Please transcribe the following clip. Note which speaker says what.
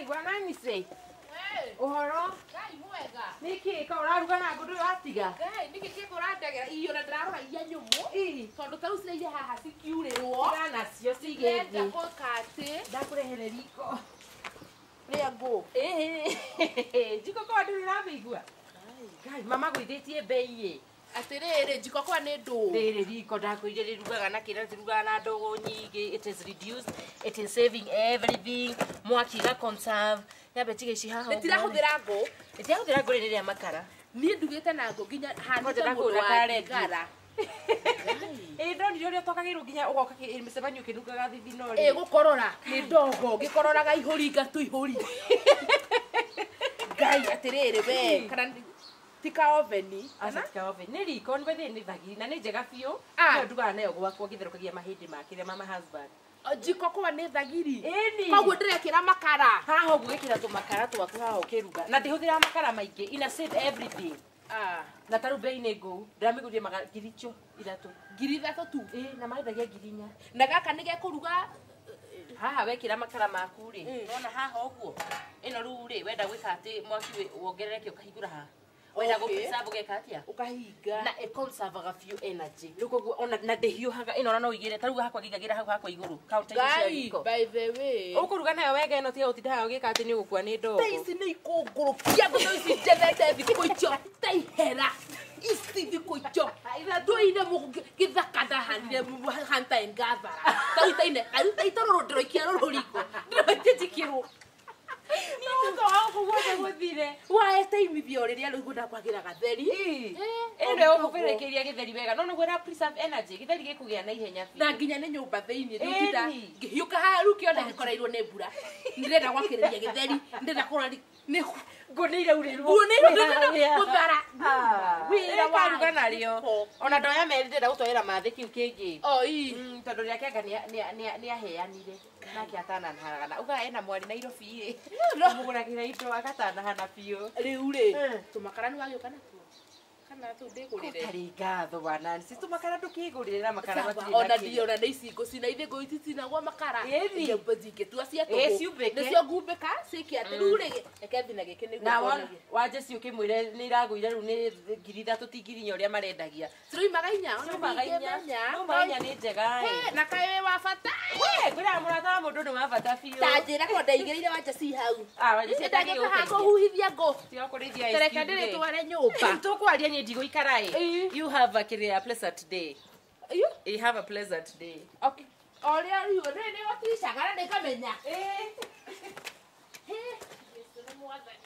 Speaker 1: Ngai bwana ni sei.
Speaker 2: Uhoro?
Speaker 1: Ngai mwega.
Speaker 2: Niki ka uraruga na ngundu atiga?
Speaker 1: Ngai niki kiko randagera iyo na ndarora iya nyumu. Tondu tau cire iya haha cikiurĩrwo.
Speaker 2: Kana cio cigethi.
Speaker 1: Kati.
Speaker 2: Ndakurehere riko.
Speaker 1: Ria ngũ.
Speaker 2: Jiko kwa nduri ramigua. Ngai mama gwithitie bei.
Speaker 1: Atiriri jiko kwa nĩ ndũ.
Speaker 2: Riri riko ndakwire rirugaga na kira rirugaga na ndogo nyingi. It is reduced. It is saving everything. Mwaki ga conserve. Yabe tige ci haha.
Speaker 1: Ndĩtirahũthĩra ngũ.
Speaker 2: Ndĩtirahũthĩra ngũ rĩrĩa makara.
Speaker 1: Niĩ ndugĩte na ngũ nginya
Speaker 2: Ngoja
Speaker 1: handĩte mũndũ
Speaker 2: nakũra
Speaker 1: wa
Speaker 2: kare
Speaker 1: ngara.
Speaker 2: Ndonire ũrĩa twakagĩrwo nginya ũgoka mĩcemanio ũkĩnungaga thithino-rĩ.
Speaker 1: Gũkorora nĩ ndogo ngĩkororaga ihũri ngatũ ihũri. Ngai atĩrĩrĩ we kana tika oveni
Speaker 2: Tika oven. Nĩ riko nĩ bethe nĩ thagiri na nĩ njega biũ.
Speaker 1: Ah.
Speaker 2: Nĩ ndugaga nayo gwakwa ngĩtherũkagia mahĩndĩ makĩrĩa mama husband.
Speaker 1: jiko kwa nĩ thagiri.
Speaker 2: Ĩni.
Speaker 1: Koguo ndĩrekĩra makara.
Speaker 2: Haha ũguo gĩkĩra tũmakara twaku haha ũkĩruga. Na ndĩhũthĩra makara maingĩ. Ina save everything. Na tarũ bei nĩ ngũu. Ndĩramĩgũrire ngiri icio ithatũ.
Speaker 1: Ngiri ithatũ tu.
Speaker 2: Na marendagia ngiri inya.
Speaker 1: Na gaka nĩ gekũruga
Speaker 2: Haha wekĩra makara maku-rĩ. Wona haha ũguo. Ĩno rĩu-rĩ wenda gwĩka atĩ mwaki wongerereke ũkahingũra haha. Wenda gũpreserve ũgeka atĩa?
Speaker 1: ũkahinga.
Speaker 2: Na ĩconservaga few energy. Rĩu koguo ona na ndĩhiũhaga ĩno ona no ũigĩre ta rĩu hakwa ngigagĩra hau hakwa igũrũ. Counter-inĩ cia
Speaker 1: Ngai
Speaker 2: riko.
Speaker 1: by the way.
Speaker 2: Ũkũruga nayo wega ĩno tiga ũtindaga ũgĩka atĩ nĩ ũgũkua nĩ ndogo.
Speaker 1: Ta ici nĩ ikũngũrũkia ngũ ici njetete thikũ icio ta ihera. Ici thikũ icio. Ndũire gĩthaka ndahanire hunter and gatherer. Ta itaine ta itarũrũ ndĩroikia rũrũ riko. Ndĩroikia njikĩrwo. Waeteimithia rĩrĩa rĩu ndakwagĩra gatheri.
Speaker 2: Ĩno ũkũberekeria gĩtheri wega. No nĩguo ĩra preserve energy. Gĩtheri gĩkũgĩa na ihenya biũ.
Speaker 1: Na nginya nĩ nyũmba thĩinĩ rĩu tinda ngĩhiũka haha rĩu kĩone gĩkoreirwo nĩ mbura. Ndĩrenda gwakĩrĩria gĩtheri. Ndĩrenda kũrora nĩ
Speaker 2: Ngũnĩire urĩrwo.
Speaker 1: Ngũnĩire gũthara.
Speaker 2: Wĩra waruga narĩo. Ona ndoya merĩ ndĩrenda gũtwarĩra mathĩ kĩu kĩngĩ. Tondũ rĩa kĩanga nĩ aheanire. Nake atanahana. Uga ena mwari Nairobi-rĩ. Mũgũragĩra indo agatanahana biũ.
Speaker 1: Rĩu-rĩ tũmakara nĩ wagĩũka natuo. Kana tu ndĩgũrĩre.
Speaker 2: Ũtarĩ ngatho bwana. Sisi tũmakara ndũkĩgũrĩre na makara matirĩ
Speaker 1: ona ndiona nĩ ici ngũcina ithe ngũ ici cinagwo makara. Ingĩtua cia tũgũ.
Speaker 2: Ciumbĩke.
Speaker 1: Nĩcio ngumbĩka cikia atĩ rĩu rĩ reke thina gĩkĩ nĩguo
Speaker 2: na wanje ci ũkĩmwĩre nĩ iragũire rĩu nĩ ngiri ithatũ ti ngiri inya ũrĩa marendagia.
Speaker 1: Ciroimaga inya ona
Speaker 2: Ciroimaga inya nĩ njega.
Speaker 1: Na kaĩ wĩ wa bata.
Speaker 2: Ngwĩra mũrata wa mũndũ nĩ wa bata biũ.
Speaker 1: Ta njĩra ko ndaigĩrĩire wanja ci hau.
Speaker 2: Wanja ci
Speaker 1: ndagĩka ha kũhuhithia ngũ.
Speaker 2: Tiga kũrĩithia
Speaker 1: ici. Tereka ndĩrĩ tware nyũmba.
Speaker 2: Tũkwaria niĩ ndigũikara you have a pleasant day. You have a pleasant day.
Speaker 1: Okay. Oria riu nĩ watiricagara nĩ kamenya.